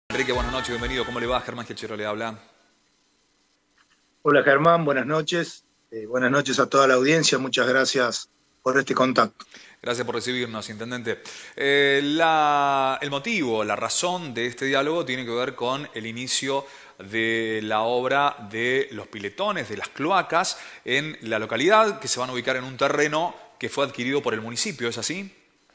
Enrique, buenas noches, bienvenido. ¿Cómo le va? Germán Giachero le habla. Hola Germán, buenas noches. Buenas noches a toda la audiencia. Muchas gracias por este contacto. Gracias por recibirnos, intendente. El motivo, la razón de este diálogo tiene que ver con el inicio de la obra de los piletones, de las cloacas, en la localidad, que se van a ubicar en un terreno que fue adquirido por el municipio, ¿es así?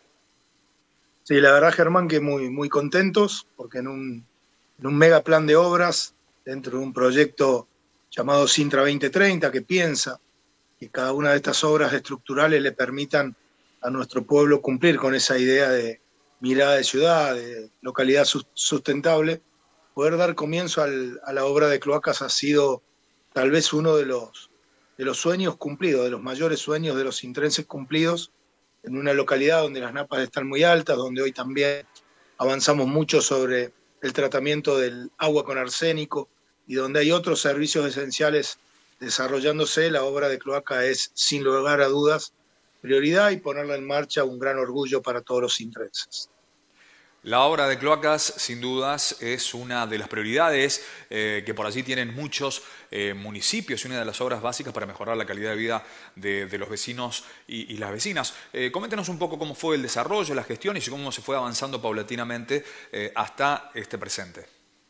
Sí, la verdad Germán que muy contentos porque en un mega plan de obras, dentro de un proyecto llamado Sintra 2030, que piensa que cada una de estas obras estructurales le permitan a nuestro pueblo cumplir con esa idea de mirada de ciudad, de localidad sustentable. Poder dar comienzo a la obra de cloacas ha sido tal vez uno de los sueños cumplidos, de los mayores sueños de los sintrenses cumplidos, en una localidad donde las napas están muy altas, donde hoy también avanzamos mucho sobre el tratamiento del agua con arsénico y donde hay otros servicios esenciales desarrollándose. La obra de cloaca es, sin lugar a dudas, prioridad, y ponerla en marcha un gran orgullo para todos los sintrenses. La obra de cloacas, sin dudas, es una de las prioridades que por allí tienen muchos municipios y una de las obras básicas para mejorar la calidad de vida de los vecinos y las vecinas. Coméntenos un poco cómo fue el desarrollo, las gestiones y cómo se fue avanzando paulatinamente hasta este presente.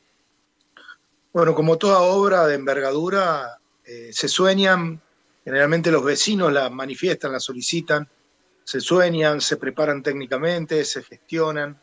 Bueno, como toda obra de envergadura, se sueñan, generalmente los vecinos la manifiestan, la solicitan, se sueñan, se preparan técnicamente, se gestionan.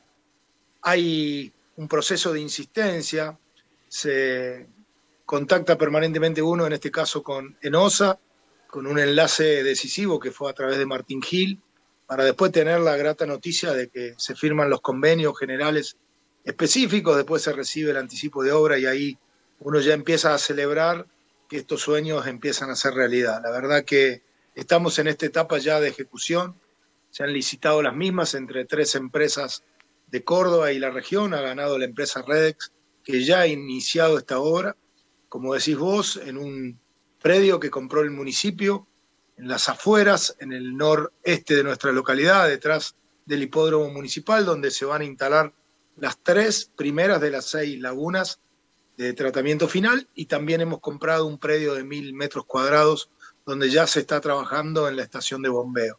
Hay un proceso de insistencia, se contacta permanentemente uno, en este caso con ENOSA, con un enlace decisivo que fue a través de Martín Gil, para después tener la grata noticia de que se firman los convenios generales específicos, después se recibe el anticipo de obra y ahí uno ya empieza a celebrar que estos sueños empiezan a ser realidad. La verdad que estamos en esta etapa ya de ejecución, se han licitado las mismas entre 3 empresas de Córdoba y la región, ha ganado la empresa Redex, que ya ha iniciado esta obra, como decís vos, en un predio que compró el municipio, en las afueras, en el noreste de nuestra localidad, detrás del hipódromo municipal, donde se van a instalar las 3 primeras de las 6 lagunas de tratamiento final, y también hemos comprado un predio de 1000 metros cuadrados, donde ya se está trabajando en la estación de bombeo.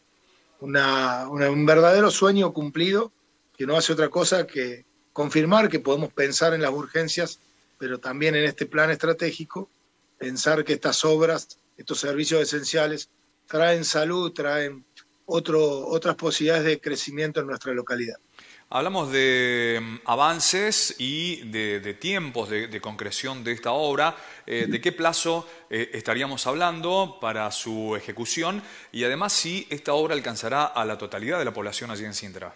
Un verdadero sueño cumplido, que no hace otra cosa que confirmar que podemos pensar en las urgencias, pero también en este plan estratégico, pensar que estas obras, estos servicios esenciales, traen salud, traen otras posibilidades de crecimiento en nuestra localidad. Hablamos de avances y de tiempos de concreción de esta obra. ¿De qué plazo estaríamos hablando para su ejecución? Y además, si esta obra alcanzará a la totalidad de la población allí en Sintra.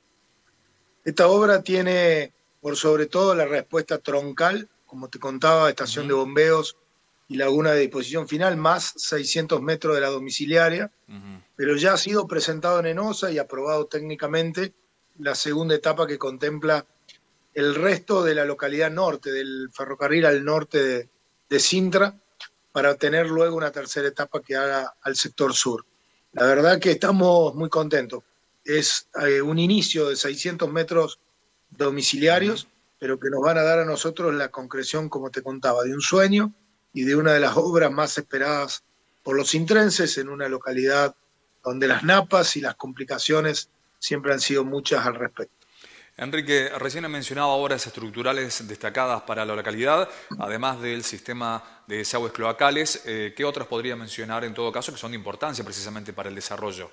Esta obra tiene, por sobre todo, la respuesta troncal, como te contaba, estación de bombeos y laguna de disposición final, más 600 metros de la domiciliaria, pero ya ha sido presentado en ENOSA y aprobado técnicamente la segunda etapa, que contempla el resto de la localidad norte, del ferrocarril al norte de Sintra, para tener luego una tercera etapa que haga al sector sur. La verdad que estamos muy contentos. Es un inicio de 600 metros domiciliarios, pero que nos van a dar a nosotros la concreción, como te contaba, de un sueño y de una de las obras más esperadas por los sintrenses, en una localidad donde las napas y las complicaciones siempre han sido muchas al respecto. Enrique, recién he mencionado obras estructurales destacadas para la localidad, además del sistema de desagües cloacales. ¿Qué otras podría mencionar en todo caso que son de importancia precisamente para el desarrollo?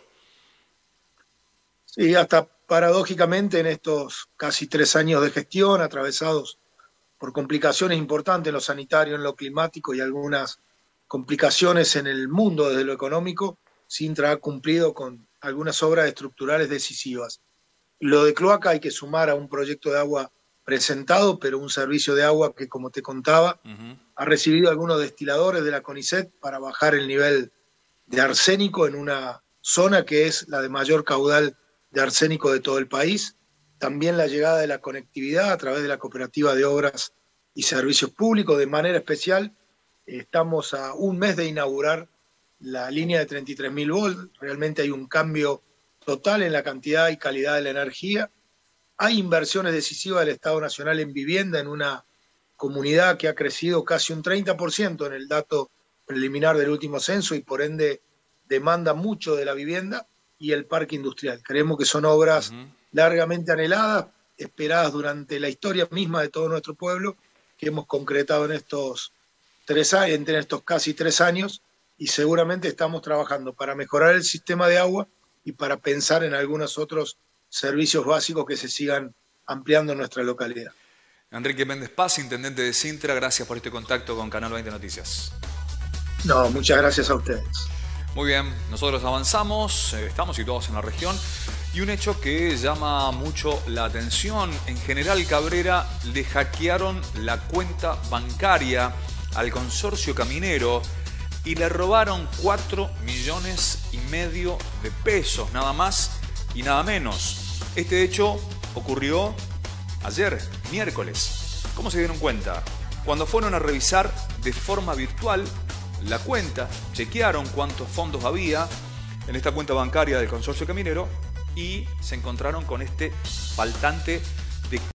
Sí, hasta paradójicamente en estos casi 3 años de gestión, atravesados por complicaciones importantes en lo sanitario, en lo climático y algunas complicaciones en el mundo desde lo económico, Sintra ha cumplido con algunas obras estructurales decisivas. Lo de cloaca hay que sumar a un proyecto de agua presentado, pero un servicio de agua que, como te contaba, ha recibido algunos destiladores de la CONICET para bajar el nivel de arsénico en una zona que es la de mayor caudal de arsénico de todo el país. También la llegada de la conectividad a través de la Cooperativa de Obras y Servicios Públicos. De manera especial, estamos a un mes de inaugurar la línea de 33.000 volts. Realmente hay un cambio total en la cantidad y calidad de la energía. Hay inversiones decisivas del Estado Nacional en vivienda, en una comunidad que ha crecido casi un 30% en el dato preliminar del último censo y por ende demanda mucho de la vivienda y el parque industrial. Creemos que son obras largamente anheladas, esperadas durante la historia misma de todo nuestro pueblo, que hemos concretado en estos casi 3 años, y seguramente estamos trabajando para mejorar el sistema de agua y para pensar en algunos otros servicios básicos que se sigan ampliando en nuestra localidad. Enrique Méndez Paz, intendente de Cintra, gracias por este contacto con Canal 20 Noticias. No, muchas gracias a ustedes. Muy bien, nosotros avanzamos, estamos situados en la región y un hecho que llama mucho la atención. En General Cabrera le hackearon la cuenta bancaria al consorcio caminero y le robaron 4,5 millones de pesos, nada más y nada menos. Este hecho ocurrió ayer, miércoles. ¿Cómo se dieron cuenta? Cuando fueron a revisar de forma virtual la cuenta, chequearon cuántos fondos había en esta cuenta bancaria del consorcio caminero y se encontraron con este faltante de